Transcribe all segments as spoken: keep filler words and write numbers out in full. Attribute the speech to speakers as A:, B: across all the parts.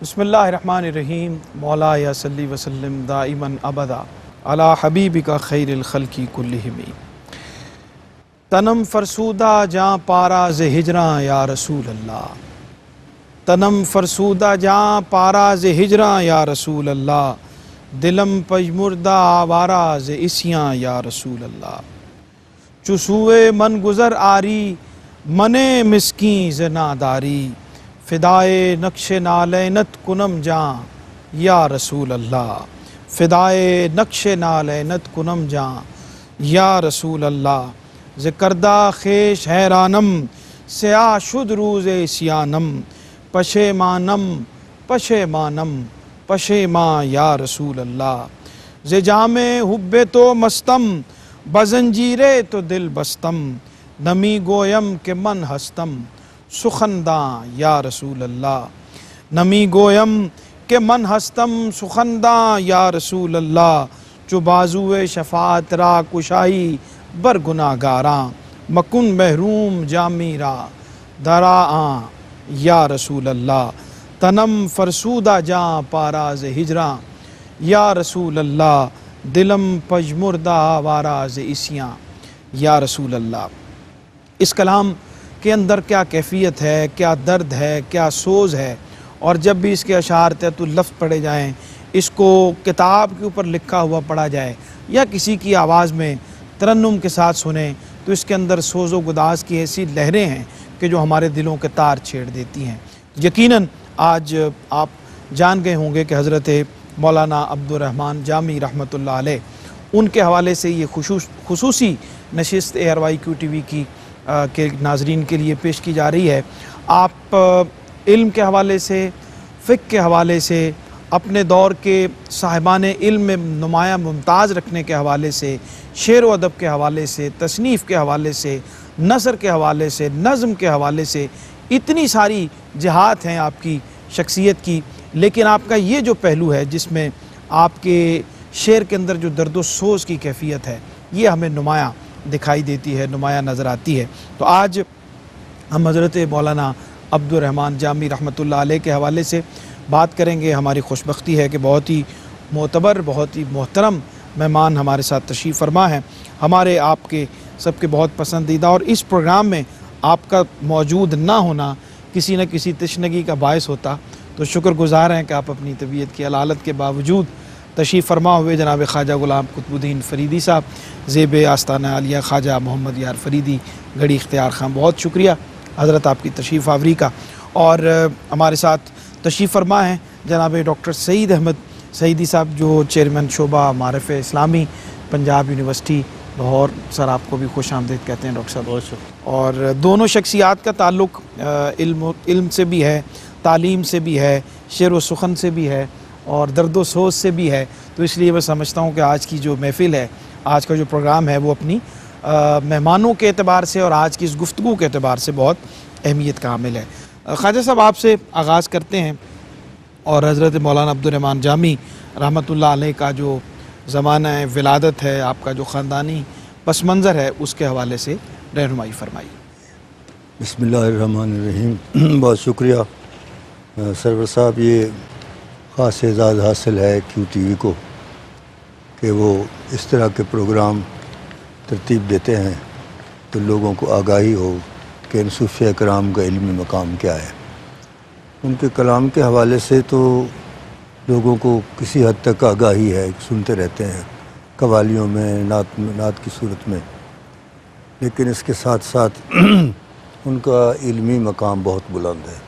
A: بسم اللہ الرحمن الرحیم مولا یا صلی وسلم دائماً ابدا علی حبیبک خیر الخلق کلہم تنم فرسودہ جاں پارا ز ہجراں یا رسول اللہ تنم فرسودہ جاں پارا ز ہجراں یا رسول اللہ دلم پجمردہ آوارہ ز اسیاں یا رسول اللہ چسوئے من گزر آری منے مسکین ز ناداری فدائے نقش نالینت کنم جاں یا رسول اللہ فدائے نقش نالینت کنم جاں یا رسول اللہ ذکردہ خیش حیرانم سیاہ شد روز اسیانم پشیمانم پشیمانم پشیماں یا رسول اللہ ز جام حب تو مستم بزنجیرے تو دل بستم نمی گویم کہ من ہستم سخنداں یا رسول اللہ نمی گویم کہ من ہستم سخنداں یا رسول اللہ چو بازوِ شفاعت را کشائی بر گناہگاراں مکن محروم جامی را درا آں یا رسول اللہ تنم فرسودہ جاں پارا ز ہجراں یا رسول اللہ دلم پجمردہ آوارہ ز اسیاں یا رسول اللہ۔ اس کلام کے اندر کیا کیفیت ہے، کیا درد ہے، کیا سوز ہے، اور جب بھی اس کے اشعار تحت لفظ پڑھے جائیں، اس کو کتاب کے اوپر لکھا ہوا پڑھا جائے یا کسی کی آواز میں ترنم کے ساتھ سنیں تو اس کے اندر سوز و گداز کی ایسی لہریں ہیں کہ جو ہمارے دلوں کے تار چھیڑ دیتی ہیں۔ یقیناً آج آپ جان گئے ہوں گے کہ حضرت مولانا عبدالرحمن جامی رحمۃ اللہ علیہ ان کے حوالے سے یہ خصوص خصوصی نشست A R Y Q T V کی کے ناظرین کے لیے پیش کی جا رہی ہے۔ آپ علم کے حوالے سے، فقہ کے حوالے سے، اپنے دور کے صاحبان علم میں نمایاں ممتاز رکھنے کے حوالے سے، شعر و ادب کے حوالے سے، تصنیف کے حوالے سے، نثر کے حوالے سے، نظم کے حوالے سے اتنی ساری جہات ہیں آپ کی شخصیت کی، لیکن آپ کا یہ جو پہلو ہے جس میں آپ کے شعر کے اندر جو درد و سوز کی کیفیت ہے یہ ہمیں نمایاں دکھائی دیتی ہے، نمایاں نظر آتی ہے۔ تو آج ہم حضرت مولانا عبدالرحمن جامی رحمۃ اللہ علیہ کے حوالے سے بات کریں گے۔ ہماری خوشبختی ہے کہ بہت ہی معتبر، بہت ہی محترم مہمان ہمارے ساتھ تشریف فرما ہیں، ہمارے آپ کے سب کے بہت پسندیدہ، اور اس پروگرام میں آپ کا موجود نہ ہونا کسی نہ کسی تشنگی کا باعث ہوتا، تو شکر گزار ہیں کہ آپ اپنی طبیعت کی علالت کے باوجود تشریف فرما ہوئے جناب خواجہ غلام قطب الدین فریدی صاحب، زیب آستانہ عالیہ خواجہ محمد یار فریدی گڑھی اختیار خان، بہت شکریہ حضرت آپ کی تشریف آوری کا۔ اور ہمارے ساتھ تشریف فرما ہیں جناب ڈاکٹر سعید احمد سعیدی صاحب، جو چیئرمین شعبہ معارف اسلامی پنجاب یونیورسٹی لاہور۔ سر آپ کو بھی خوش آمدید کہتے ہیں ڈاکٹر صاحب۔ بہت شکریہ۔ اور دونوں شخصیات کا تعلق علم علم سے بھی ہے، تعلیم سے بھی ہے، شعر و سخن سے بھی ہے، اور درد و سوز سے بھی ہے، تو اس لیے میں سمجھتا ہوں کہ آج کی جو محفل ہے، آج کا جو پروگرام ہے، وہ اپنی مہمانوں کے اعتبار سے اور آج کی اس گفتگو کے اعتبار سے بہت اہمیت کا حامل ہے۔ خواجہ صاحب آپ سے آغاز کرتے ہیں، اور حضرت مولانا عبدالرحمن جامی رحمۃ اللہ علیہ کا جو زمانہ ولادت ہے، آپ کا جو خاندانی پس منظر ہے، اس کے حوالے سے رہنمائی فرمائیے۔
B: بسم اللہ الرحمن الرحیم۔ بہت شکریہ سرور صاحب، یہ خاص اعزاز حاصل ہے کیو ٹی وی کو کہ وہ اس طرح کے پروگرام ترتیب دیتے ہیں تو لوگوں کو آگاہی ہو کہ ان صوفیہ کرام کا علمی مقام کیا ہے۔ ان کے کلام کے حوالے سے تو لوگوں کو کسی حد تک آگاہی ہے، سنتے رہتے ہیں قوالیوں میں، نعت نعت کی صورت میں، لیکن اس کے ساتھ ساتھ ان کا علمی مقام بہت بلند ہے۔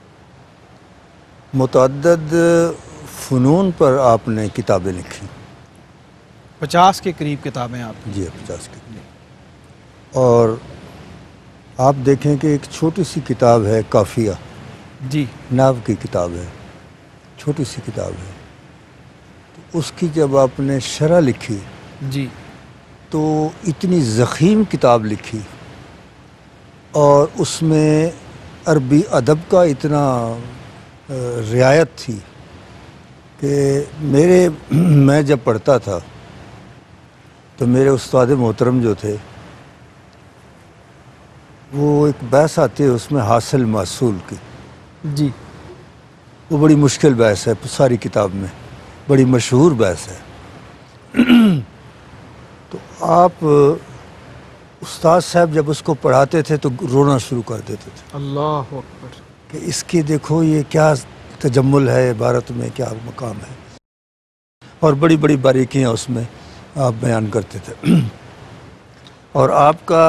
B: متعدد فنون پر آپ نے کتابیں لکھی،
A: پچاس کے قریب کتابیں آپ
B: جی پچاس کے قریب، اور آپ دیکھیں کہ ایک چھوٹی سی کتاب ہے کافیہ،
A: جی
B: نحو کی کتاب ہے، چھوٹی سی کتاب ہے، تو اس کی جب آپ نے شرح لکھی
A: جی
B: تو اتنی ضخیم کتاب لکھی، اور اس میں عربی ادب کا اتنا رعایت تھی کہ میرے میں جب پڑھتا تھا تو میرے استاد محترم جو تھے وہ ایک بحث آتی ہے اس میں حاصل محصول کی،
A: جی
B: وہ بڑی مشکل بحث ہے ساری کتاب میں، بڑی مشہور بحث ہے۔ تو آپ استاد صاحب جب اس کو پڑھاتے تھے تو رونا شروع کر دیتے تھے
A: اللہ اکبر،
B: کہ اس کی دیکھو یہ کیا تجمل ہے عبارت میں، کیا مقام ہے، اور بڑی بڑی باریکیاں اس میں آپ بیان کرتے تھے۔ اور آپ کا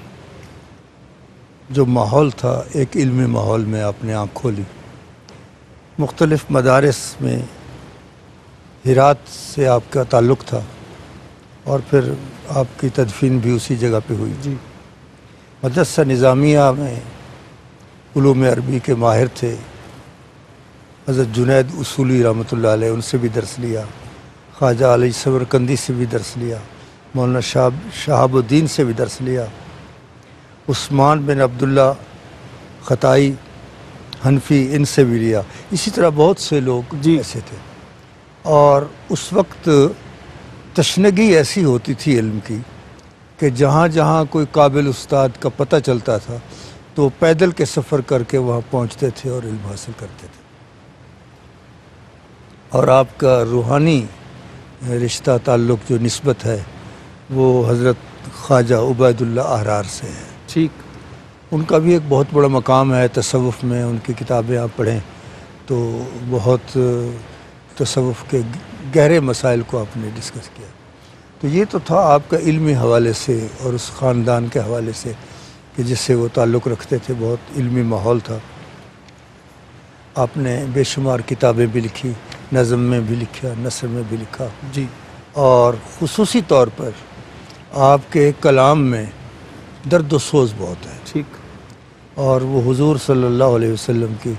B: جو ماحول تھا ایک علمی ماحول میں آپ نے آنکھ کھولی، مختلف مدارس میں ہرات سے آپ کا تعلق تھا، اور پھر آپ کی تدفین بھی اسی جگہ پہ ہوئی۔
A: جی،
B: مدرسہ نظامیہ میں علوم عربی کے ماہر تھے، حضرت جنید اصولی رحمۃ اللہ علیہ، ان سے بھی درس لیا، خواجہ علی سمرقندی سے بھی درس لیا، مولانا شہاب شہاب الدین سے بھی درس لیا، عثمان بن عبداللہ خطائی حنفی ان سے بھی لیا، اسی طرح بہت سے لوگ
A: جی
B: ایسے تھے۔ اور اس وقت تشنگی ایسی ہوتی تھی علم کی کہ جہاں جہاں کوئی قابل استاد کا پتہ چلتا تھا تو پیدل کے سفر کر کے وہاں پہنچتے تھے اور علم حاصل کرتے تھے۔ اور آپ کا روحانی رشتہ تعلق جو نسبت ہے وہ حضرت خواجہ عبید اللہ احرار سے ہے۔
A: ٹھیک،
B: ان کا بھی ایک بہت بڑا مقام ہے تصوف میں، ان کی کتابیں آپ پڑھیں تو بہت تصوف کے گہرے مسائل کو آپ نے ڈسکس کیا۔ تو یہ تو تھا آپ کا علمی حوالے سے اور اس خاندان کے حوالے سے کہ جس سے وہ تعلق رکھتے تھے، بہت علمی ماحول تھا۔ آپ نے بے شمار کتابیں بھی لکھی، نظم میں بھی لکھا، نثر میں بھی لکھا،
A: جی،
B: اور خصوصی طور پر آپ کے کلام میں درد و سوز بہت ہے،
A: ٹھیک،
B: اور وہ حضور صلی اللہ علیہ وسلم کی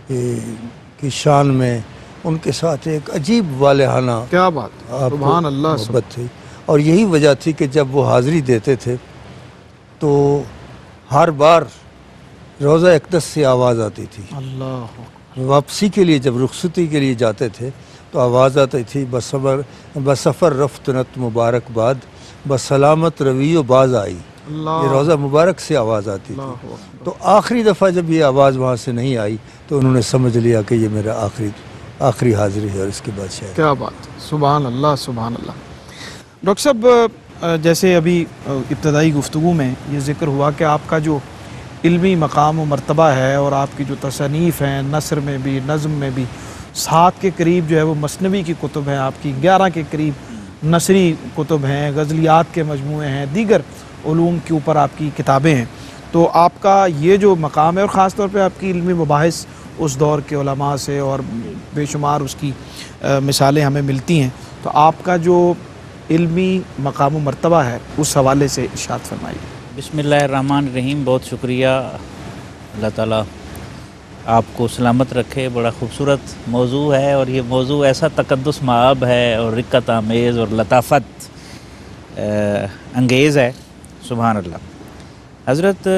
B: کی شان میں ان کے ساتھ ایک عجیب والہانہ
A: کیا بات،
B: آپ کو
A: سبحان اللہ،
B: محبت تھی۔ اور یہی وجہ تھی کہ جب وہ حاضری دیتے تھے تو ہر بار روضہ اقدس سے آواز آتی تھی۔
A: اللہ،
B: واپسی کے لیے جب رخصتی کے لیے جاتے تھے تو آواز آتی تھی، بسفر بسفر رفتنت مبارک باد، بسلامت روی و باز آئی۔
A: اللہ،
B: یہ روضہ مبارک سے آواز آتی تھی۔
A: اللہ اکبر،
B: تو آخری دفعہ جب یہ آواز وہاں سے نہیں آئی تو انہوں نے سمجھ لیا کہ یہ میرا آخری آخری حاضری ہے، اور اس کے بعد شاید
A: کیا بات، سبحان اللہ، سبحان اللہ۔ ڈاکٹر صاحب، جیسے ابھی ابتدائی گفتگو میں یہ ذکر ہوا کہ آپ کا جو علمی مقام و مرتبہ ہے اور آپ کی جو تصانیف ہیں نثر میں بھی نظم میں بھی، سات کے قریب جو ہے وہ مثنوی کی کتب ہیں آپ کی، گیارہ کے قریب نثری کتب ہیں، غزلیات کے مجموعے ہیں، دیگر علوم کے اوپر آپ کی کتابیں ہیں، تو آپ کا یہ جو مقام ہے، اور خاص طور پہ آپ کی علمی مباحث اس دور کے علماء سے اور بے شمار اس کی مثالیں ہمیں ملتی ہیں، تو آپ کا جو علمی مقام و مرتبہ ہے اس حوالے سے ارشاد فرمائیے۔
C: بسم اللہ الرحمن الرحیم، بہت شکریہ، اللہ تعالیٰ آپ کو سلامت رکھے۔ بڑا خوبصورت موضوع ہے، اور یہ موضوع ایسا تقدس مآب ہے اور رقت آمیز اور لطافت انگیز ہے، سبحان اللہ۔ حضرت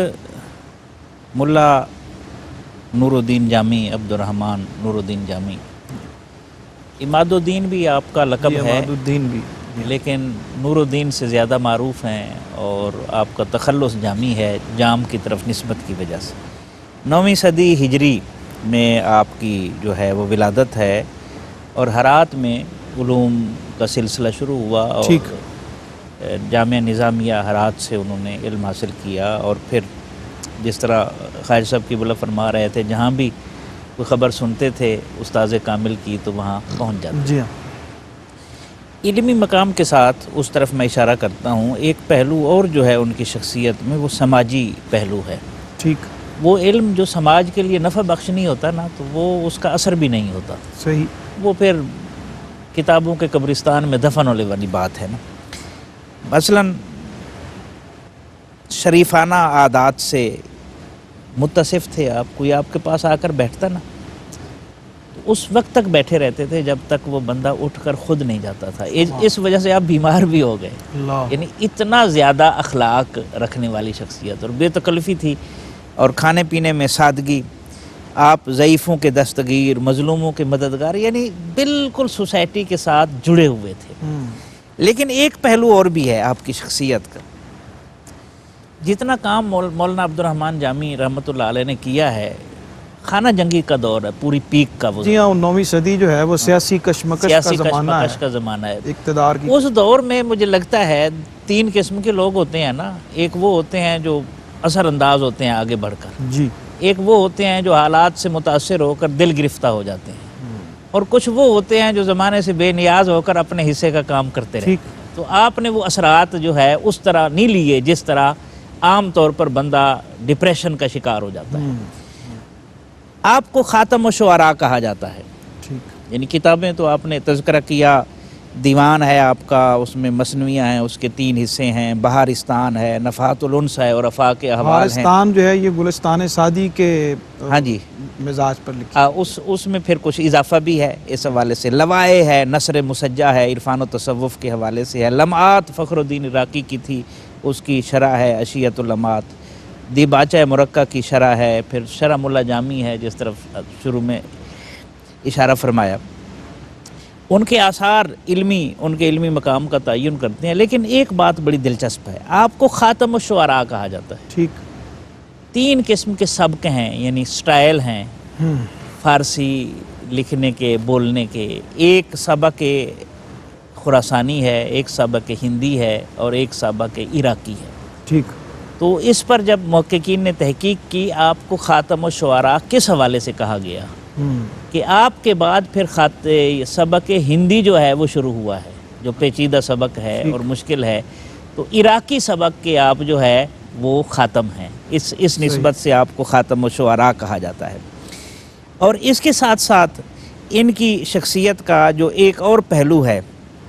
C: ملا نور الدین جامی، عبد الرحمن نور الدین جامی، عماد الدین بھی آپ کا لقب ہے،
A: عماد الدین بھی،
C: لیکن نور الدین سے زیادہ معروف ہیں، اور آپ کا تخلص جامی ہے، جام کی طرف نسبت کی وجہ سے۔ نویں صدی ہجری میں آپ کی جو ہے وہ ولادت ہے، اور ہرات میں علوم کا سلسلہ شروع ہوا، اور جامعہ نظامیہ ہرات سے انہوں نے علم حاصل کیا، اور پھر جس طرح خواجہ صاحب کی بلا فرما رہے تھے، جہاں بھی کوئی خبر سنتے تھے استاذ کامل کی تو وہاں پہنچ جاتے۔
A: جی ہاں،
C: علمی مقام کے ساتھ اس طرف میں اشارہ کرتا ہوں، ایک پہلو اور جو ہے ان کی شخصیت میں وہ سماجی پہلو ہے۔
A: ٹھیک،
C: وہ علم جو سماج کے لیے نفع بخش نہیں ہوتا نا، تو وہ اس کا اثر بھی نہیں ہوتا،
A: صحیح،
C: وہ پھر کتابوں کے قبرستان میں دفن ہونے والی بات ہے نا۔ مثلاً شریفانہ عادات سے متصف تھے آپ، کوئی آپ کے پاس آ کر بیٹھتا نا تو اس وقت تک بیٹھے رہتے تھے جب تک وہ بندہ اٹھ کر خود نہیں جاتا تھا، اس وجہ سے آپ بیمار بھی ہو گئے۔
A: اللہ،
C: یعنی اتنا زیادہ اخلاق رکھنے والی شخصیت اور بے تکلفی تھی، اور کھانے پینے میں سادگی، آپ ضعیفوں کے دستگیر، مظلوموں کے مددگار، یعنی بالکل سوسائٹی کے ساتھ جڑے ہوئے تھے۔ لیکن ایک پہلو اور بھی ہے آپ کی شخصیت کا، جتنا کام مولانا عبد الرحمن جامی رحمۃ اللہ علیہ نے کیا ہے، खाना जंगी का दौर है, पूरी पीक का वो
A: जी हाँ, नौवीं सदी जो है वो सियासी कशमकश का
C: सियासी
A: ज़माना
C: कशमकश
A: है,
C: का ज़माना है।
A: इक़्तिदार की।
C: उस दौर में मुझे लगता है तीन किस्म के लोग होते हैं ना, एक वो होते हैं जो असरअंदाज होते हैं आगे बढ़कर,
A: जी,
C: एक वो होते हैं जो हालात से मुतासिर होकर दिल गिरफ्ता हो जाते हैं, और कुछ वो होते हैं जो ज़माने से बेनियाज होकर अपने हिस्से का काम करते रहे। तो आपने वो असरात जो है उस तरह नहीं लिए जिस तरह आम तौर पर बंदा डिप्रेशन का शिकार हो जाता है। आपको ख़ातम शुअरा कहा जाता है,
A: ठीक,
C: यानी किताबें तो आपने तज़किरा किया, दीवान है आपका, उसमें मसनवियाँ हैं, उसके तीन हिस्से हैं, बहारिस्तान है, नफ़ातुल उन्स है और अफ़ाक़ अहवाल हैं।
A: बहारिस्तान जो है ये गुलिस्तान सादी के
C: हाँ जी
A: मिजाज पर लिखा,
C: आ, उस उसमें फिर कुछ इजाफ़ा भी है इस हवाले से। लवाए है, नसर मुसज्जा है, इरफ़ान व तसव्वुफ़ के हवाले से है। लम्आत फ़खरुद्दीन इराक़ी की थी, उसकी शरह है अशियतुल लम्आत। दीबाचा मुरक्का की शरह है, फिर शरह मुल्ला जामी है जिस तरफ शुरू में इशारा फरमाया। उनके आसार इल्मी उनके इल्मी मकाम का तयन करते हैं। लेकिन एक बात बड़ी दिलचस्प है, आपको ख़ातम शुअरा कहा जाता है।
A: ठीक,
C: तीन किस्म के सबक हैं, यानी स्टाइल हैं फ़ारसी लिखने के, बोलने के। एक सबक खुरासानी है, एक सबक हिंदी है और एक सबक इराक़ी है।
A: ठीक,
C: तो इस पर जब मुहक्किकीन ने तहकीक की, आपको ख़ातम शुअरा किस हवाले से कहा गया कि आपके बाद फिर खाते सबक हिंदी जो है वो शुरू हुआ है, जो पेचीदा सबक है और मुश्किल है, तो इराक़ी सबक के आप जो है वो ख़ातम हैं। इस इस निस्बत से आपको ख़ातम शुअरा कहा जाता है। और इसके साथ साथ इनकी शख्सियत का जो एक और पहलू है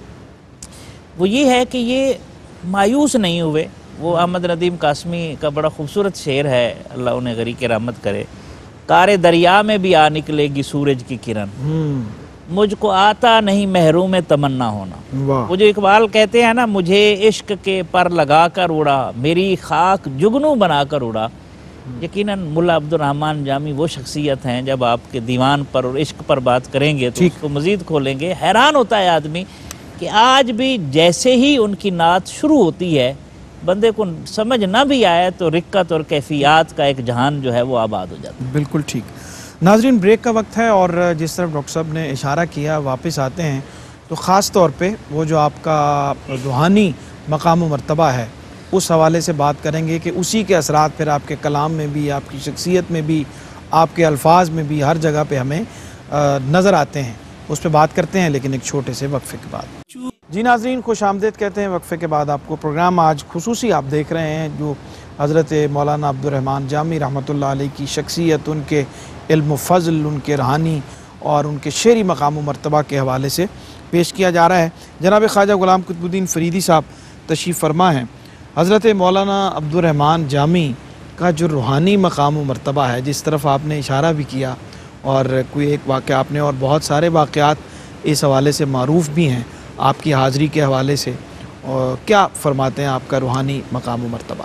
C: वो ये है कि ये मायूस नहीं हुए। वो अहमद नदीम कासमी का बड़ा खूबसूरत शेर है, अल्लाह उन्हें गरी के रहमत करे। कारे दरिया में भी आ निकलेगी सूरज की किरण, मुझको आता नहीं महरूम तमन्ना होना। वो जो इकबाल कहते हैं ना, मुझे इश्क के पर लगा कर उड़ा, मेरी खाक जुगनू बना कर उड़ा। यकीनन मुल्ला अब्दुल रहमान जामी वो शख्सियत हैं, जब आपके दीवान पर और इश्क पर बात करेंगे तो उसको मज़ीद खोलेंगे। हैरान होता है आदमी कि आज भी जैसे ही उनकी नात शुरू होती है, बंदे को समझ ना भी आए तो रिक्कत और कैफियत का एक जहान जो है वो आबाद हो जाता है।
A: बिल्कुल ठीक। नाज़रीन, ब्रेक का वक्त है और जिस तरफ डॉक्टर साहब ने इशारा किया, वापस आते हैं तो ख़ास तौर पे वो जो आपका रूहानी मकाम व मर्तबा है उस हवाले से बात करेंगे कि उसी के असरात फिर आपके कलाम में भी, आपकी शख्सियत में भी, आपके अल्फाज में भी हर जगह पे हमें नज़र आते हैं। उस पर बात करते हैं लेकिन एक छोटे से वक्फे के बाद। जी नाज़रीन, खुश आमदीद कहते हैं वक्फे के बाद आपको। प्रोग्राम आज खुसूसी आप देख रहे हैं जो हज़रत मौलाना अब्दुर रहमान जामी रहमतुल्लाह अलैह की शख्सियत, उनके इल्म फ़ज़ल, उनके रूहानी और उनके शेरी मकाम व मर्तबा के हवाले से पेश किया जा रहा है। जनाब ख्वाजा ग़ुलाम कुतुबुद्दीन फ़रीदी साहब तशरीफ़ फरमा हैं। हज़रत मौलाना अब्दुर रहमान जामी का जो रूहानी मकाम व मर्तबा है, जिस तरफ आपने इशारा भी किया, और कोई एक वाक़या आपने, और बहुत सारे वाक़यात इस हवाले से मारूफ़ भी हैं आपकी हाज़री के हवाले से, और क्या फ़रमाते हैं आपका रूहानी मकाम व मर्तबा?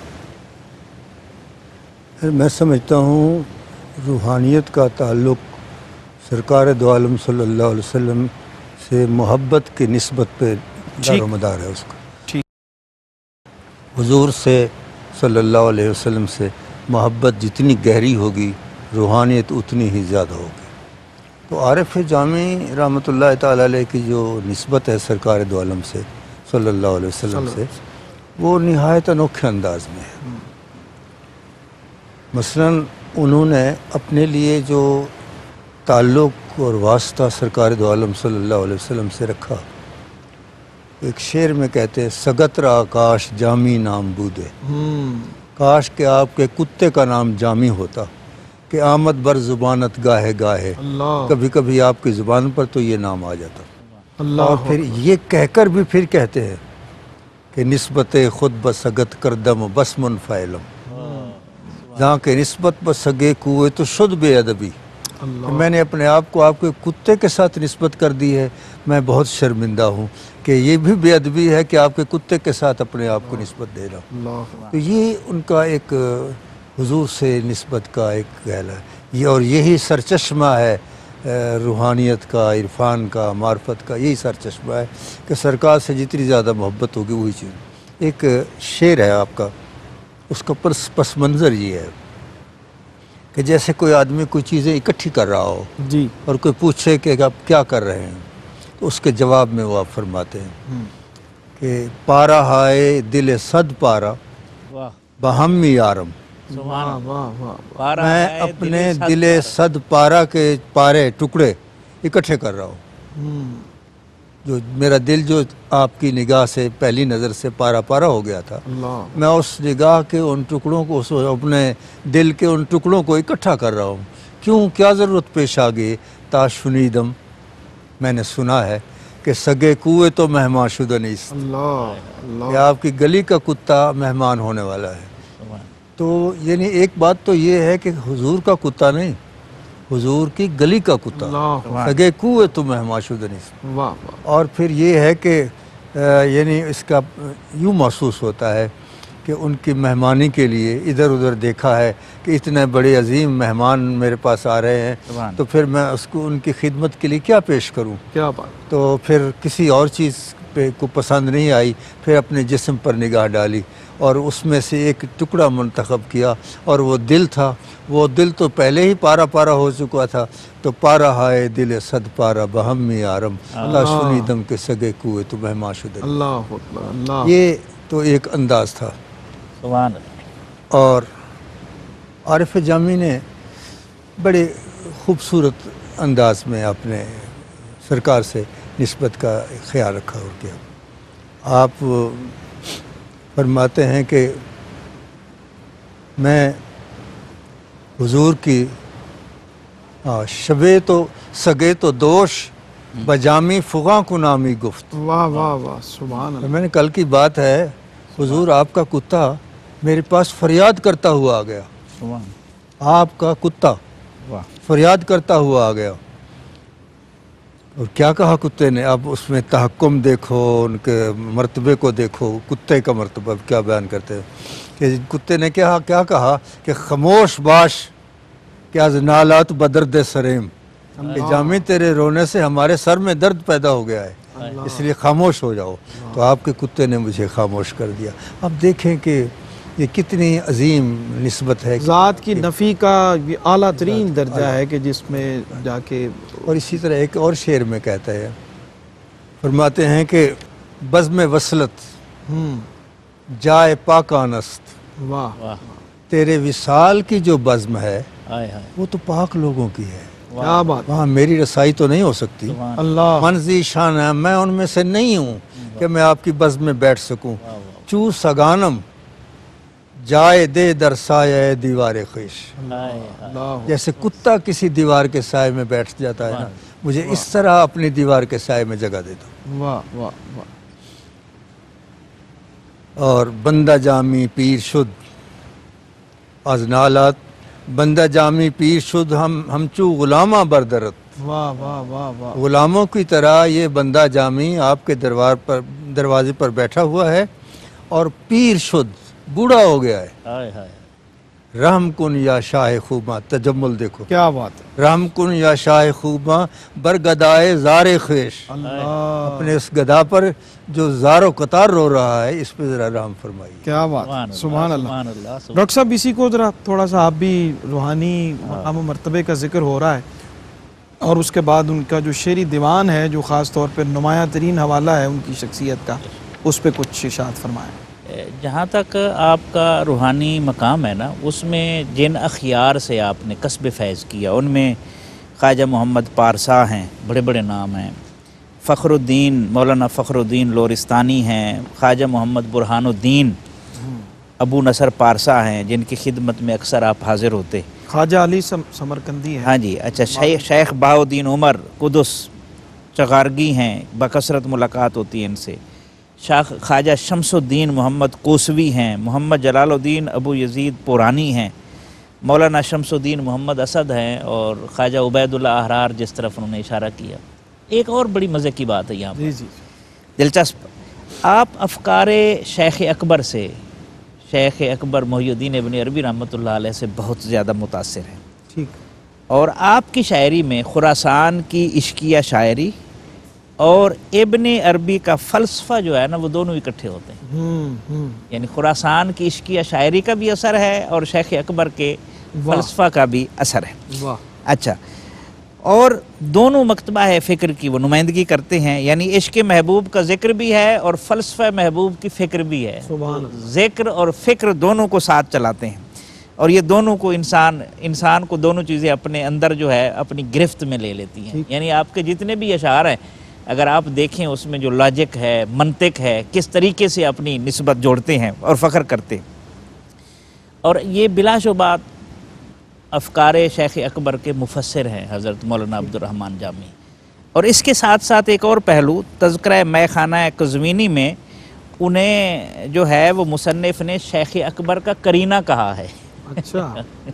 B: मैं समझता हूँ रूहानियत का ताल्लुक़ सरकार दो आलम सल्लल्लाहु अलैहि वसल्लम से मोहब्बत की निस्बत पे दारोमदार है उसका।
A: ठीक,
B: हुजूर से सल्लल्लाहु अलैहि वसल्लम से मोहब्बत जितनी गहरी होगी, रूहानियत उतनी ही ज़्यादा होगी। तो आरिफ जामी रहमतुल्लाह ताला अलैह की जो निस्बत है सरकार दो आलम से सल्लल्लाहु अलैहि वसल्लम से, वो निहायत अनोखे अंदाज में है। मसलन उन्होंने अपने लिए जो ताल्लुक़ और वास्ता सरकार दो आलम सल्लल्लाहु अलैहि वसल्लम से रखा, एक शेर में कहते हैं, सगत्र आकाश जामी नाम बूदे, काश के आपके कुत्ते का नाम जामी होता कि आमद बर ज़ुबानत गाहे गाहे, कभी कभी आपकी ज़ुबान पर तो ये नाम आ जाता। और फिर ये कहकर भी फिर कहते हैं कि निस्बत खुद बसगत करदम बस मुनफ़ैलम, जहाँ के निस्बत बसगे कुए तो शुद्ध बेअदबी। मैंने अपने आप को आपके कुत्ते के साथ निस्बत कर दी है, मैं बहुत शर्मिंदा हूँ कि ये भी बेअदबी है कि आपके कुत्ते के साथ अपने आप को निस्बत दे रहा हूँ। तो ये उनका एक हुजूर से निस्बत का एक कहला है ये, और यही सरचश्मा है रूहानियत का, इरफान का, मार्फत का, यही सरचश्मा है कि सरकार से जितनी ज़्यादा मोहब्बत होगी वही चीज़। एक शेर है आपका, उसका पस पस मंज़र ये है کہ جیسے کوئی آدمی کوئی چیزیں اکٹھی کر رہا ہو
A: جی
B: اور کوئی پوچھے کہ آپ کیا کر رہے ہیں، تو اس کے جواب میں وہ آپ فرماتے ہیں کہ پارا ہائے دل صد پارا
C: واہ
B: بہم یارم،
C: سبحان اللہ۔
A: واہ واہ
C: پارا
B: میں
C: ہے
B: اپنے
C: صد
B: دل
C: پارا۔
B: صد پارا کے پارے ٹکڑے اکٹھے کر رہا ہوں،
A: ہوں
B: جو میرا دل جو آپ کی نگاہ سے پہلی نظر سے پارا پارا ہو گیا تھا،
A: اللہ
B: میں اس نگاہ کے ان ٹکڑوں کو، اس اپنے دل کے ان ٹکڑوں کو اکٹھا کر رہا ہوں۔ کیوں، کیا ضرورت پیش آ گئی؟ تا شنیدم، میں نے سنا ہے کہ سگے کوئے تو مہمان شدہ نیست،
A: اللہ
B: کہ
A: اللہ
B: آپ کی گلی کا کتا مہمان ہونے والا ہے۔
C: سبحان۔
B: تو یعنی ایک بات تو یہ ہے کہ حضور کا کتا نہیں، حضور کی گلی کا کتا،
A: اللہ
B: سگے کوئے تو مہمان شدہ نیست۔
A: واہ واہ
B: اور پھر یہ ہے کہ یعنی اس کا یوں محسوس ہوتا ہے کہ ان کی مہمانی کے لیے ادھر ادھر دیکھا ہے کہ اتنے بڑے عظیم مہمان میرے پاس آ رہے ہیں،
C: سبحان۔
B: تو پھر میں اس کو ان کی خدمت کے لیے کیا پیش کروں؟
A: کیا بات،
B: تو پھر کسی اور چیز پہ کو پسند نہیں آئی، پھر اپنے جسم پر نگاہ ڈالی اور اس میں سے ایک ٹکڑا منتخب کیا، اور وہ دل تھا۔ وہ دل تو پہلے ہی پارا پارا ہو چکا تھا، تو پارا ہائے دل صد پارا بہمی آرم، اللہ سنی دم کے سگے کوئے تو مہمان شدہ۔
A: اللہ اکبر، اللہ
B: یہ تو ایک انداز تھا۔
C: سبحان اللہ۔
B: اور عارف جامی نے بڑے خوبصورت انداز میں اپنے سرکار سے نسبت کا خیال رکھا اور کیا۔ آپ فرماتے ہیں کہ میں حضور کی شبے تو سگے تو دوش بجامی فغاں کو نامی گفت،
A: واہ واہ واہ، سبحان اللہ،
B: میں نے کل کی بات ہے، حضور آپ کا کتا میرے پاس فریاد کرتا ہوا آ گیا،
C: سبحان۔
B: آپ کا کتا
C: واہ
B: فریاد کرتا ہوا آ گیا۔ اور کیا کہا کتے نے؟ اب اس میں تحکم دیکھو، ان کے مرتبے کو دیکھو، کتے کا مرتبہ کیا بیان کرتے ہیں کہ کتے نے کیا کیا کہا کہ خاموش باش کہ از نالات بدرد سریم، کہ جامی تیرے رونے سے ہمارے سر میں درد پیدا ہو گیا ہے، اس لیے خاموش ہو جاؤ۔ تو آپ کے کتے نے مجھے خاموش کر دیا۔ اب دیکھیں کہ یہ کتنی عظیم نسبت ہے،
A: ذات کی نفی کا یہ اعلیٰ ترین درجہ ہے کہ جس میں جا کے،
B: اور اسی طرح ایک اور شعر میں کہتا ہے، فرماتے ہیں کہ بزم وصلت
A: ہوں
B: جائے پاکانست،
A: واہ
C: واہ،
B: تیرے وصال کی جو بزم ہے
C: ہائے ہائے،
B: وہ تو پاک لوگوں کی ہے،
A: کیا بات،
B: وہاں میری رسائی تو نہیں ہو سکتی۔
C: سبحان
A: اللہ
B: منزی شان ہے، میں ان میں سے نہیں ہوں کہ میں آپ کی بزم میں بیٹھ سکوں۔ چو سگانم جائے دے در سایہ دیوار خیش،
C: ہائے ہائے،
A: اللہ،
B: جیسے کتا کسی دیوار کے سائے میں بیٹھ جاتا ہے نا، مجھے اس طرح اپنی دیوار کے سائے میں جگہ دے دو۔
A: واہ واہ واہ،
B: اور بندہ جامی پیر شد از نالات، بندہ جامی پیر شد ہم ہم چو غلامہ بردرت،
A: واہ واہ واہ واہ،
B: غلاموں کی طرح یہ بندہ جامی آپ کے دربار پر دروازے پر بیٹھا ہوا ہے، اور پیر شد بوڑھا ہو گیا ہے۔
C: ہائے ہائے،
B: رحم کن یا شاہ خوباں، تجمل دیکھو،
A: کیا بات ہے،
B: رحم کن یا شاہ خوباں برگدائے زار خیش،
A: اللہ،
B: اپنے اس گدا پر جو زار و قطار رو رہا ہے اس پہ ذرا رحم فرمائیے۔
A: کیا بات، سبحان اللہ۔
C: سبحان اللہ، سبحان
A: ڈاکٹر صاحب اسی کو ذرا تھوڑا سا آپ بھی روحانی مقام و مرتبے کا ذکر ہو رہا ہے، اور اس کے بعد ان کا جو شعری دیوان ہے جو خاص طور پہ نمایاں ترین حوالہ ہے ان کی شخصیت کا، اس پہ کچھ اشاعت فرمائیں۔
C: جہاں تک آپ کا روحانی مقام ہے نا، اس میں جن اخیار سے آپ نے کسب فیض کیا، ان میں خواجہ محمد پارسا ہیں، بڑے بڑے نام ہیں، فخر الدین مولانا فخر الدین لورستانی ہیں، خواجہ محمد برہان الدین ابو نصر پارسا ہیں، جن کی خدمت میں اکثر آپ حاضر ہوتے۔
A: خواجہ علی سم- سمرقندی ہے،
C: ہاں جی، اچھا، شیخ شیخ بہاؤدین عمر قدس چغارگی ہیں، بکثرت ملاقات ہوتی ہے ان سے۔ شاخ خواجہ شمس الدین محمد کوسوی ہیں، محمد جلال الدین ابو یزید پورانی ہیں، مولانا شمس الدین محمد اسد ہیں، اور خواجہ عبید اللہ احرار جس طرف انہوں نے اشارہ کیا۔ ایک اور بڑی مزے کی بات ہے یہاں پر،
A: جی جی،
C: دلچسپ، آپ افکار شیخ اکبر سے، شیخ اکبر محی الدین ابن عربی رحمۃ اللہ علیہ سے بہت زیادہ متاثر ہیں،
A: ٹھیک،
C: اور آپ کی شاعری میں خراسان کی عشقیہ شاعری اور ابن عربی کا فلسفہ جو ہے نا، وہ دونوں اکٹھے ہوتے ہیں،
A: ہوں ہوں،
C: یعنی خراسان کی عشقیہ شاعری کا بھی اثر ہے اور شیخ اکبر کے فلسفہ کا بھی اثر ہے۔
A: واہ،
C: اچھا، اور دونوں مکتبہ ہے فکر کی وہ نمائندگی کرتے ہیں، یعنی عشق محبوب کا ذکر بھی ہے اور فلسفہ محبوب کی فکر بھی ہے،
A: سبحان اللہ۔
C: ذکر اور فکر دونوں کو ساتھ چلاتے ہیں، اور یہ دونوں کو انسان انسان کو دونوں چیزیں اپنے اندر جو ہے اپنی گرفت میں لے لیتی ہیں۔
A: ٹھیک۔
C: یعنی آپ کے جتنے بھی اشعار ہیں اگر آپ دیکھیں اس میں جو لاجک ہے، منطق ہے، کس طریقے سے اپنی نسبت جوڑتے ہیں اور فخر کرتے ہیں، اور یہ بلا شبہ افکار شیخ اکبر کے مفسر ہیں حضرت مولانا عبد الرحمن جامی۔ اور اس کے ساتھ ساتھ ایک اور پہلو، تذکرہ مے خانہ قزوینی میں انہیں جو ہے وہ مصنف نے شیخ اکبر کا کرینہ کہا ہے،
A: اچھا،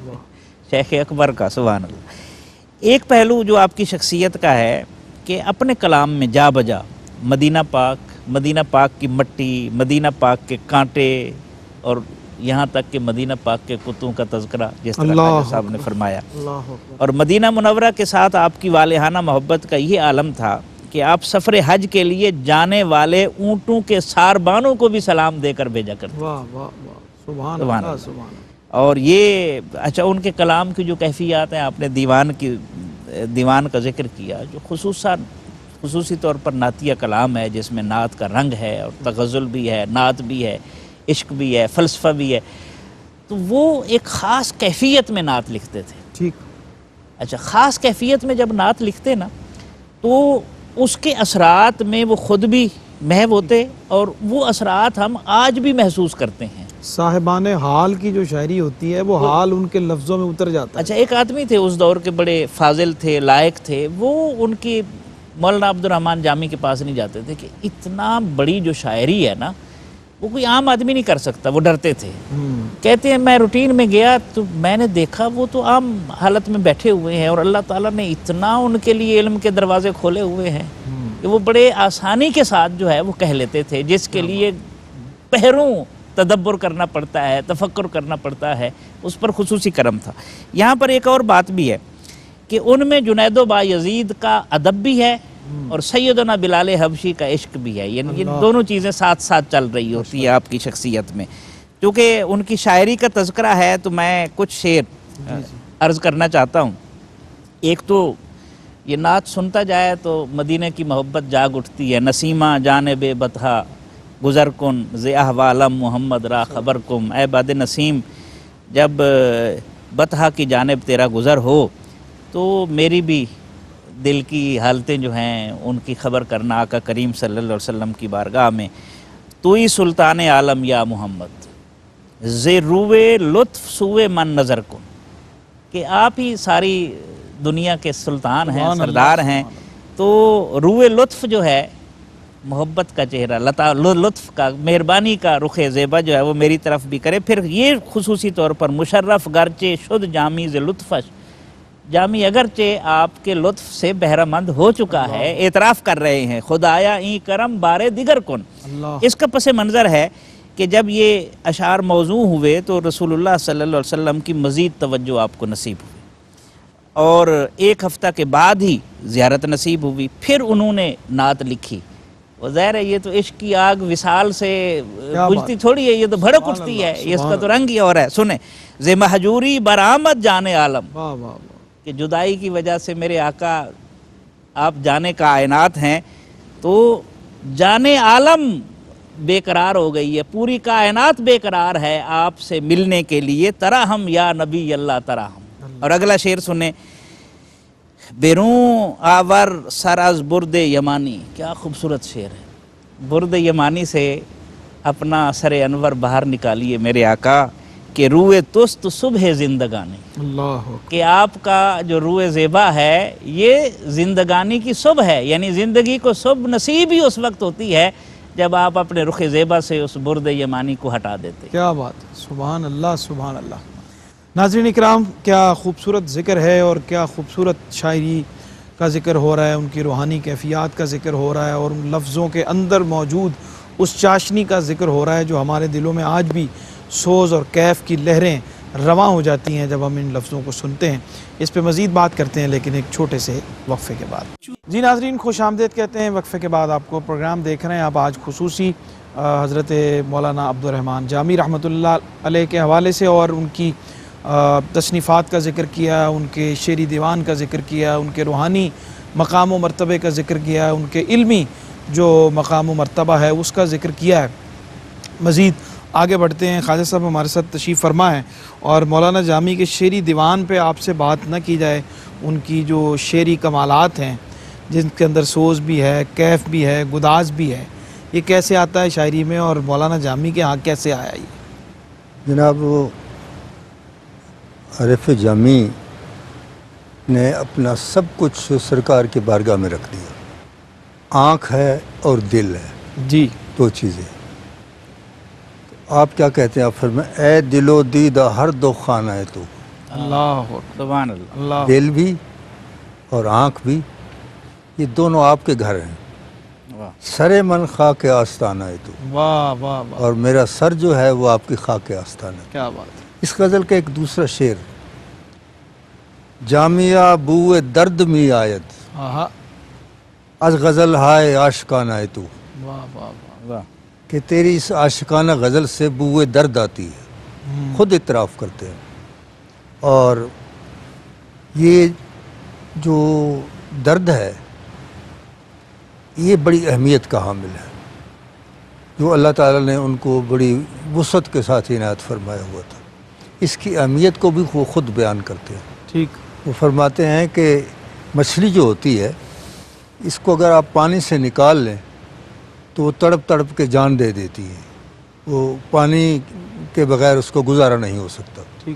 C: شیخ اکبر کا، سبحان اللہ۔ ایک پہلو جو آپ کی شخصیت کا ہے کہ اپنے کلام میں جا بجا مدینہ پاک، مدینہ پاک کی مٹی، مدینہ پاک کے کانٹے، اور یہاں تک کہ مدینہ پاک کے کتوں کا تذکرہ جس طرح
A: اللہ
C: خواجہ صاحب نے فرمایا،
A: اللہ اکبر۔
C: اور مدینہ منورہ کے ساتھ آپ کی والہانہ محبت کا یہ عالم تھا کہ آپ سفر حج کے لیے جانے والے اونٹوں کے ساربانوں کو بھی سلام دے کر بھیجا کرتے،
A: واہ واہ واہ، سبحان
C: سبحان
A: اللہ،
C: اللہ۔
A: سبحان اللہ۔
C: اور یہ اچھا ان کے کلام کی جو کیفیات ہیں، آپ نے دیوان کی دیوان کا ذکر کیا جو خصوصاً خصوصی طور پر نعتیہ کلام ہے، جس میں نعت کا رنگ ہے اور تغزل بھی ہے، نعت بھی ہے، عشق بھی ہے، فلسفہ بھی ہے، تو وہ ایک خاص کیفیت میں نعت لکھتے تھے۔
A: ٹھیک۔
C: اچھا، خاص کیفیت میں جب نعت لکھتے نا تو اس کے اثرات میں وہ خود بھی محو ہوتے، اور وہ اثرات ہم آج بھی محسوس کرتے ہیں۔
A: صاحبان حال کی جو شاعری ہوتی ہے وہ حال ان کے لفظوں میں اتر جاتا ہے۔
C: اچھا، ایک آدمی تھے اس دور کے بڑے فاضل تھے، لائق تھے، وہ ان کی مولانا عبد الرحمن جامی کے پاس نہیں جاتے تھے کہ اتنا بڑی جو شاعری ہے نا وہ کوئی عام آدمی نہیں کر سکتا، وہ ڈرتے تھے۔
A: ہم،
C: کہتے ہیں میں روٹین میں گیا تو میں نے دیکھا وہ تو عام حالت میں بیٹھے ہوئے ہیں، اور اللہ تعالیٰ نے اتنا ان کے لیے علم کے دروازے کھولے ہوئے ہیں کہ وہ بڑے آسانی کے ساتھ جو ہے وہ کہہ لیتے تھے، جس کے لیے پہروں تدبر کرنا پڑتا ہے، تفکر کرنا پڑتا ہے، اس پر خصوصی کرم تھا۔ یہاں پر ایک اور بات بھی ہے کہ ان میں جنید و بایزید کا ادب بھی ہے اور سیدنا بلال حبشی کا عشق بھی ہے، یعنی یہ دونوں چیزیں ساتھ ساتھ چل رہی ہوتی ہے آپ کی شخصیت میں۔ کیونکہ ان کی شاعری کا تذکرہ ہے تو میں کچھ شعر عرض کرنا چاہتا ہوں۔ ایک تو یہ نعت سنتا جائے تو مدینہ کی محبت جاگ اٹھتی ہے، نسیمہ جانب بطحا گزر کن ز احوالم محمد را خبر کم، اے باد نسیم جب بطحا کی جانب تیرا گزر ہو تو میری بھی دل کی حالتیں جو ہیں ان کی خبر کرنا آقا کریم صلی اللہ علیہ وسلم کی بارگاہ میں۔ تو ہی سلطان عالم یا محمد ز روئے لطف سوئے من نظر کن، کہ آپ ہی ساری دنیا کے سلطان ہیں، سردار ہیں، تو روئے لطف جو ہے محبت کا چہرہ، لطا لطف کا، مہربانی کا رخ زیبا جو ہے وہ میری طرف بھی کرے۔ پھر یہ خصوصی طور پر مشرف گرچہ شد جامی ز لطفش، جامی اگرچہ آپ کے لطف سے بہرہ مند ہو چکا ہے، اعتراف کر رہے ہیں، خدایا این کرم بارے دیگر کن۔ اس کا پس منظر ہے کہ جب یہ اشعار موضوع ہوئے تو رسول اللہ صلی اللہ علیہ وسلم کی مزید توجہ آپ کو نصیب ہوئی، اور ایک ہفتہ کے بعد ہی زیارت نصیب ہوئی۔ پھر انہوں نے نعت لکھی، ظاہر ہے یہ تو عشق کی آگ وصال سے بجھتی تھوڑی ہے، یہ تو بھڑک اٹھتی ہے، اس کا تو رنگ ہی اور ہے۔ سنیں، ز مہجوری برآمد جانے عالم، کہ جدائی کی وجہ سے میرے آقا آپ جانے کائنات ہیں، تو جانے عالم بے قرار ہو گئی ہے، پوری کائنات بے قرار ہے آپ سے ملنے کے لیے، تراہم یا نبی اللہ تراہم۔ اور اگلا شعر سنیں، بیرون آور سر از برد یمانی، کیا خوبصورت شعر ہے۔ برد یمانی سے اپنا سر انور باہر نکالیے میرے آقا، کہ روئے تست صبح زندگانی،
A: اللہ،
C: کہ آپ کا جو روئے زیبا ہے یہ زندگانی کی صبح ہے، یعنی زندگی کو صبح نصیب ہی اس وقت ہوتی ہے جب آپ اپنے رخ زیبا سے اس برد یمانی کو ہٹا دیتے۔
A: کیا بات، سبحان اللہ، سبحان اللہ۔ ناظرین اکرام، کیا خوبصورت ذکر ہے اور کیا خوبصورت شاعری کا ذکر ہو رہا ہے، ان کی روحانی کیفیات کا ذکر ہو رہا ہے، اور ان لفظوں کے اندر موجود اس چاشنی کا ذکر ہو رہا ہے جو ہمارے دلوں میں آج بھی سوز اور کیف کی لہریں رواں ہو جاتی ہیں جب ہم ان لفظوں کو سنتے ہیں۔ اس پہ مزید بات کرتے ہیں لیکن ایک چھوٹے سے وقفے کے بعد۔ جی ناظرین، خوش آمدید کہتے ہیں وقفے کے بعد آپ کو۔ پروگرام دیکھ رہے ہیں آپ آج خصوصی حضرت مولانا عبد الرحمن جامی رحمۃ اللہ علیہ کے حوالے سے اور ان کی تصنیفات کا ذکر کیا، ان کے شعری دیوان کا ذکر کیا، ان کے روحانی مقام و مرتبے کا ذکر کیا، ان کے علمی جو مقام و مرتبہ ہے اس کا ذکر کیا ہے۔ مزید آگے بڑھتے ہیں، خواجہ صاحب ہمارے ساتھ تشریف فرما ہے، اور مولانا جامی کے شعری دیوان پہ آپ سے بات نہ کی جائے، ان کی جو شعری کمالات ہیں جن کے اندر سوز بھی ہے، کیف بھی ہے، گداز بھی ہے، یہ کیسے آتا ہے شاعری میں، اور مولانا جامی کے ہاں کیسے آیا یہ؟
B: جناب وہ عارف جامی نے اپنا سب کچھ سرکار کی بارگاہ میں رکھ دیا۔ آنکھ ہے اور دل ہے،
A: جی
B: دو چیزیں۔ آپ کیا کہتے ہیں؟ آپ فرمائیں اے دل و دید ہر دو خانہ ہے تو،
A: اللہ
C: سبحان اللہ،
A: اللہ،
B: دل بھی اور آنکھ بھی، یہ دونوں آپ کے گھر ہیں۔
C: واہ
B: سر من خاک آستانہ ہے تو،
A: واہ واہ واہ،
B: اور میرا سر جو ہے وہ آپ کی خاک آستانہ ہے۔
A: کیا بات ہے،
B: اس غزل کا ایک دوسرا شعر، جامعہ بو درد می آید
A: ہاں،
B: از غزل ہائے عاشقانہ ہے تو،
A: واہ واہ واہ،
C: واہ،
B: کہ تیری اس عاشقانہ غزل سے بو درد آتی ہے، خود اعتراف کرتے ہیں۔ اور یہ جو درد ہے یہ بڑی اہمیت کا حامل ہے، جو اللہ تعالیٰ نے ان کو بڑی وسعت کے ساتھ عنایت فرمایا ہوا تھا۔ اس کی اہمیت کو بھی وہ خود بیان کرتے ہیں۔
A: ٹھیک،
B: وہ فرماتے ہیں کہ مچھلی جو ہوتی ہے اس کو اگر آپ پانی سے نکال لیں تو وہ تڑپ تڑپ کے جان دے دیتی ہے، وہ پانی کے بغیر اس کو گزارا نہیں ہو سکتا۔
A: ٹھیک،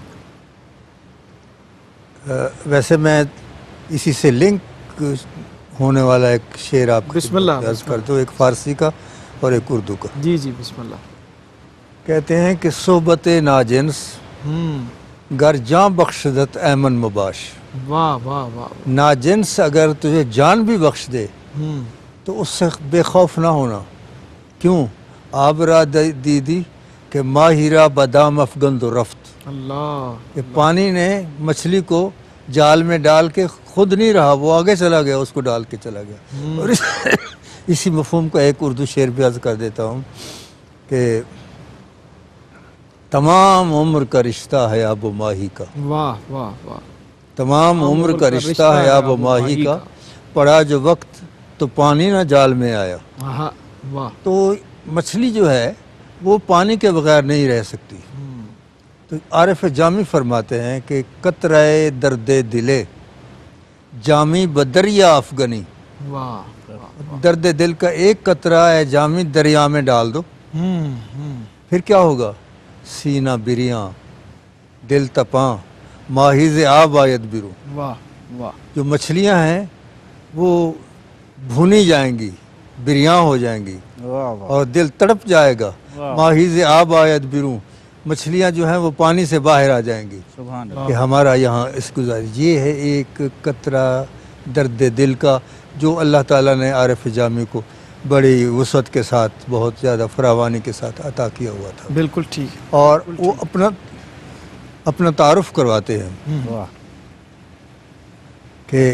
B: ویسے میں اسی سے لنک ہونے والا ایک شعر آپ کو
A: بسم اللہ،
B: عرض کر دوں، ایک فارسی کا اور ایک اردو کا۔
A: جی جی بسم اللہ۔
B: کہتے ہیں کہ صحبت ناجنس
A: ہوں،
B: گر جاں بخشدت ایمن مباش،
A: واہ واہ واہ،
B: ناجنس اگر تجھے جان بھی بخش دے
A: ہوں،
B: تو اس سے بے خوف نہ ہونا۔ کیوں؟ آبرا دیدی کہ ماہرہ بدام افغند و رفت،
A: اللہ،
B: کہ پانی نے مچھلی کو جال میں ڈال کے خود نہیں رہا، وہ آگے چلا گیا، اس کو ڈال کے چلا گیا۔ اور اسی مفہوم کا ایک اردو شعر بھی عرض کر دیتا ہوں کہ تمام عمر کا رشتہ ہے آب و ماہی کا،
A: واہ واہ واہ،
B: تمام عمر کا رشتہ ہے آب و ماہی کا، پڑا جو وقت تو پانی نہ جال میں آیا۔
A: ہاں، واہ،
B: تو مچھلی جو ہے وہ پانی کے بغیر نہیں رہ سکتی۔ تو عارف جامی فرماتے ہیں کہ قطرہ درد دلے جامی بدریا افغنی،
A: واہ،
B: درد دل کا ایک قطرہ ہے جامی دریا میں ڈال دو،
A: ہوں ہوں،
B: پھر کیا ہوگا؟ سینہ بریاں دل تپاں ماہیز آب آیت برو،
A: واہ واہ،
B: جو مچھلیاں ہیں وہ بھونی جائیں گی، بریاں ہو جائیں گی،
C: واہ واہ،
B: اور دل تڑپ جائے گا،
C: واہ،
B: ماہیز آب آیت برو، مچھلیاں جو ہیں وہ پانی سے باہر آ جائیں گی
C: سبحان اللہ،
B: کہ ہمارا یہاں اس گزارش۔ یہ ہے ایک قطرہ درد دل کا جو اللہ تعالیٰ نے عارف جامی کو بڑی وسعت کے ساتھ، بہت زیادہ فراوانی کے ساتھ عطا کیا ہوا تھا،
A: بالکل ٹھیک،
B: اور وہ اپنا اپنا تعارف کرواتے ہیں
C: واہ،
B: کہ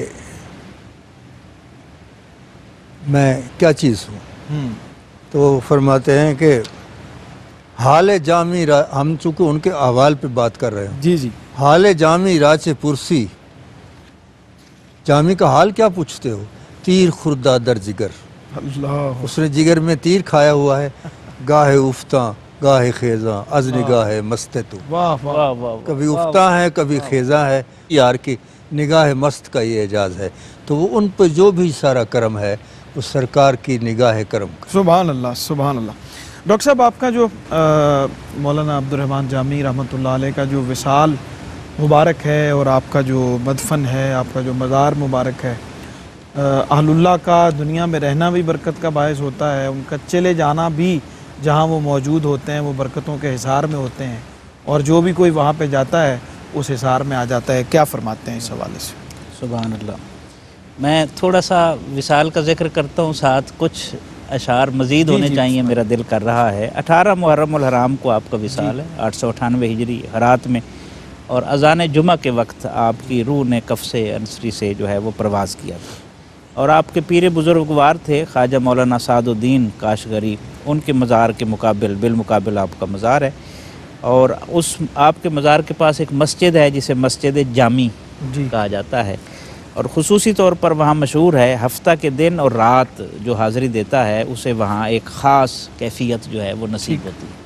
B: میں کیا چیز ہوں۔
A: ہوں،
B: تو وہ فرماتے ہیں کہ حال جامی را ہم چونکہ ان کے احوال پہ بات کر رہے ہیں،
A: جی جی،
B: حال جامی راچ پرسی، جامی کا حال کیا پوچھتے ہو؟ تیر خوردہ در جگر،
A: اللہ،
B: اس نے جگر میں تیر کھایا ہوا ہے، گاہے افتاں گاہے خیزاں از نگاہ مست تو،
A: واہ واہ،
C: واہ واہ،
B: کبھی افتاں ہے کبھی خیزاں ہے، یار کی نگاہ مست کا یہ اعجاز ہے۔ تو وہ ان پہ جو بھی سارا کرم ہے وہ سرکار کی نگاہ کرم کا۔
A: سبحان اللہ، سبحان اللہ۔ ڈاکٹر صاحب آپ کا جو مولانا عبد الرحمن جامی رحمۃ اللہ علیہ کا جو وصال مبارک ہے، اور آپ کا جو مدفن ہے، آپ کا جو مزار مبارک ہے، اہل اللہ کا دنیا میں رہنا بھی برکت کا باعث ہوتا ہے، ان کا چلے جانا بھی جہاں وہ موجود ہوتے ہیں وہ برکتوں کے حصار میں ہوتے ہیں، اور جو بھی کوئی وہاں پہ جاتا ہے اس حصار میں آ جاتا ہے۔ کیا فرماتے ہیں اس حوالے سے؟
C: سبحان اللہ۔ میں تھوڑا سا وصال کا ذکر کرتا ہوں، ساتھ کچھ اشعار مزید
A: جی
C: ہونے
A: جی،
C: چاہیے، میرا دل کر رہا ہے۔ اٹھارہ محرم الحرام کو آپ کا وصال ہے، آٹھ سو اٹھانوے ہجری ہرات میں، اور اذان جمعہ کے وقت آپ کی روح نے کفس انصری سے جو ہے وہ پرواز کیا تھا، اور آپ کے پیر بزرگوار تھے خواجہ مولانا سعد الدین کاشغری، ان کے مزار کے مقابل بالمقابل آپ کا مزار ہے۔ اور اس آپ کے مزار کے پاس ایک مسجد ہے جسے مسجد جامی
A: جی
C: کہا جاتا ہے، اور خصوصی طور پر وہاں مشہور ہے ہفتہ کے دن اور رات جو حاضری دیتا ہے اسے وہاں ایک خاص کیفیت جو ہے وہ نصیب ہوتی ہے۔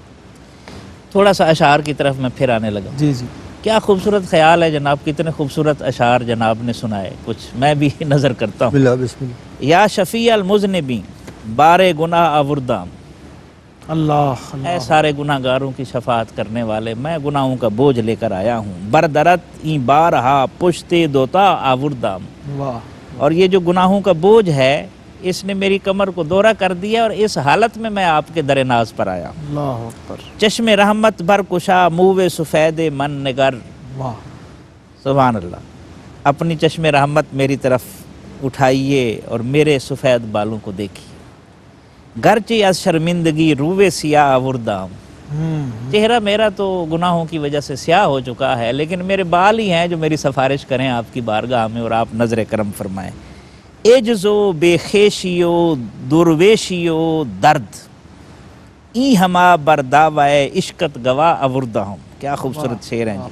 C: تھوڑا سا اشعار کی طرف میں پھر آنے لگا۔
A: جی جی
C: کیا خوبصورت خیال ہے جناب، کتنے خوبصورت اشعار جناب نے سنائے، کچھ میں بھی نظر کرتا ہوں۔
B: بسم اللہ بسم اللہ۔
C: یا شفیع المذنبین بار گناہ آوردام،
A: اللہ
C: اے
A: اللہ
C: سارے گناہ گاروں کی شفاعت کرنے والے، میں گناہوں کا بوجھ لے کر آیا ہوں، بردرت این بارہا پشتے دوتا آوردام،
A: واہ
C: اور یہ جو گناہوں کا بوجھ ہے اس نے میری کمر کو دورہ کر دیا، اور اس حالت میں میں آپ کے در ناز پر آیا ہوں۔
A: اللہ اکبر
C: چشم رحمت بر کشا موے سفید من نگر،
A: واہ
C: سبحان اللہ، اپنی چشم رحمت میری طرف اٹھائیے اور میرے سفید بالوں کو دیکھیے، گرچہ از شرمندگی روے سیاہ آوردام،
A: ہوں
C: چہرہ میرا تو گناہوں کی وجہ سے سیاہ ہو چکا ہے، لیکن میرے بال ہی ہیں جو میری سفارش کریں آپ کی بارگاہ میں اور آپ نظر کرم فرمائیں۔ عجزو بے خیشیو درویشیو درد ای ہما برداوائے عشقت گواہ آوردہ ہوں، کیا خوبصورت شعر ہیں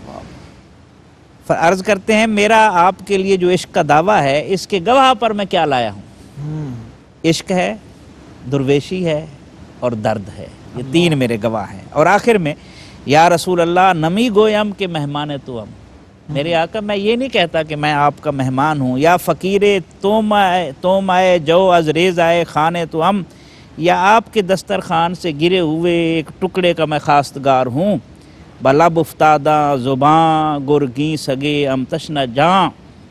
C: جی۔ عرض کرتے ہیں میرا آپ کے لیے جو عشق کا دعویٰ ہے اس کے گواہ پر میں کیا لایا ہوں،
A: ہوں
C: عشق ہے، درویشی ہے اور درد ہے، یہ تین میرے گواہ ہیں۔ اور آخر میں یا رسول اللہ نمی گویم کہ مہمان تو ہم، میرے آقا میں یہ نہیں کہتا کہ میں آپ کا مہمان ہوں، یا فقیر توم آئے توم آئے جو از ریز آئے خانے تو ہم، یا آپ کے دسترخوان سے گرے ہوئے ایک ٹکڑے کا میں خواستگار ہوں، بلب افتادہ زباں گرگیں سگے ام تشنہ جاں،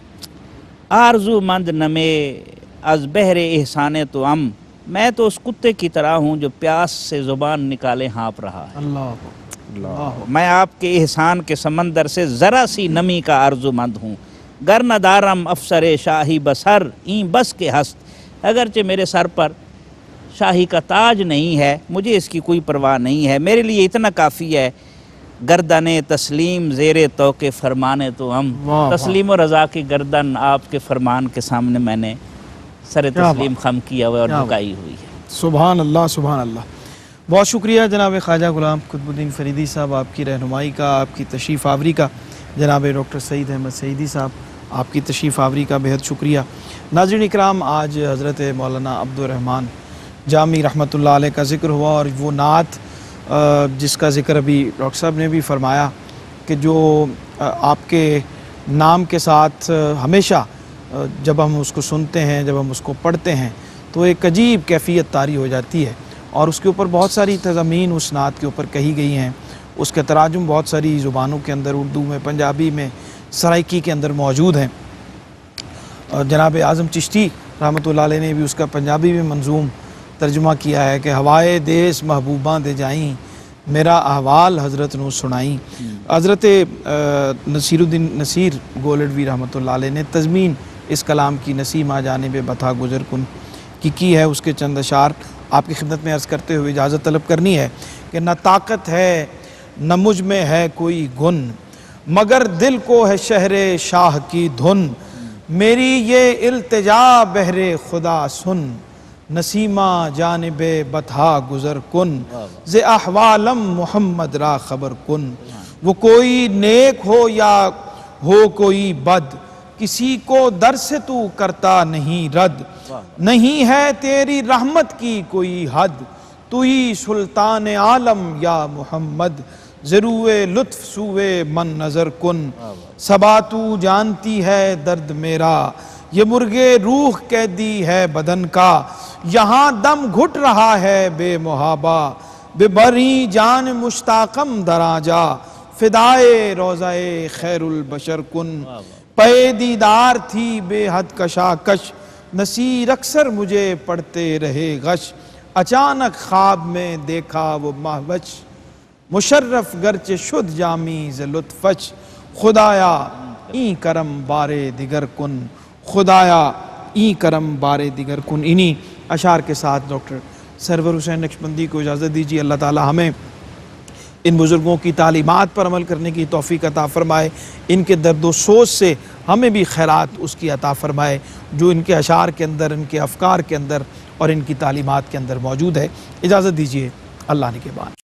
C: آرزو مند نمے از بحر احسان تو ہم، میں تو اس کتے کی طرح ہوں جو پیاس سے زبان نکالے ہانپ رہا ہے۔
A: اللہ اللہ
C: میں آپ کے احسان کے سمندر سے ذرا سی نمی کا آرزو مند ہوں، گر نہ دارم افسر شاہی بسر این بس کے ہست، اگرچہ میرے سر پر شاہی کا تاج نہیں ہے مجھے اس کی کوئی پرواہ نہیں ہے، میرے لیے اتنا کافی ہے گردن تسلیم زیر توقع فرمانے تو ہم،
A: واہ واہ۔
C: تسلیم و رضا کی گردن آپ کے فرمان کے سامنے میں نے سر
A: کیا
C: تسلیم خم کیا ہوا اور
A: کیا
C: جھکائی ہوئی ہے۔
A: سبحان اللہ سبحان اللہ۔ بہت شکریہ جناب خواجہ غلام قطب الدین فریدی صاحب، آپ کی رہنمائی کا، آپ کی تشریف آوری کا۔ جناب ڈاکٹر سعید احمد سعیدی صاحب، آپ کی تشریف آوری کا بہت شکریہ۔ ناظرین اکرام، آج حضرت مولانا عبد الرحمن جامی رحمۃ اللہ علیہ کا ذکر ہوا، اور وہ نعت جس کا ذکر ابھی ڈاکٹر صاحب نے بھی فرمایا کہ جو آپ کے نام کے ساتھ ہمیشہ جب ہم اس کو سنتے ہیں، جب ہم اس کو پڑھتے ہیں تو ایک عجیب کیفیت طاری ہو جاتی ہے، اور اس کے اوپر بہت ساری تضامین اس نعت کے اوپر کہی گئی ہیں، اس کے تراجم بہت ساری زبانوں کے اندر، اردو میں، پنجابی میں، سرائکی کے اندر موجود ہیں۔ اور جناب اعظم چشتی رحمۃ اللہ علیہ نے بھی اس کا پنجابی میں منظوم ترجمہ کیا ہے کہ ہوائے دیس محبوباں دے جائیں میرا احوال حضرت نو سنائیں۔ حضرت نصیر الدین نصیر گولڈوی رحمۃ اللہ علیہ نے تضمین اس کلام کی نسیم آ جانب بتا گزر کن کی کی ہے، اس کے چند اشعار آپ کی خدمت میں عرض کرتے ہوئے اجازت طلب کرنی ہے کہ نہ طاقت ہے نہ مجھ میں ہے کوئی گن، مگر دل کو ہے شہر شاہ کی دھن، میری یہ التجا بہر خدا سن، نسیمہ جانب بتہا گزر کن، ز احوالم محمد را خبر کن، وہ کوئی نیک ہو یا ہو کوئی بد، کسی کو در سے تو کرتا نہیں رد، نہیں ہے تیری رحمت کی کوئی حد، تو ہی سلطان عالم یا محمد، ضروع لطف سوئے من نظر کن، صبا تو جانتی ہے درد میرا، یہ مرغے روح قیدی ہے بدن کا، یہاں دم گھٹ رہا ہے بے محابہ، بے بری جان مشتاقم دراجا، فدائے روضہ خیر البشر کن، پے دیدار تھی بے حد کشاکش، نصیر اکثر مجھے پڑھتے رہے غش، اچانک خواب میں دیکھا وہ مہوش، مشرف گرچہ شد جامی ز لطفش، خدایا این کرم بارے دیگر کن، خدایا این کرم بارے دیگر کن۔ انہی اشعار کے ساتھ ڈاکٹر سرور حسین نقشبندی کو اجازت دیجیے۔ اللہ تعالی ہمیں ان بزرگوں کی تعلیمات پر عمل کرنے کی توفیق عطا فرمائے، ان کے درد و سوز سے ہمیں بھی خیرات اس کی عطا فرمائے جو ان کے اشعار کے اندر، ان کے افکار کے اندر اور ان کی تعلیمات کے اندر موجود ہے۔ اجازت دیجیے، اللہ نے کے بعد۔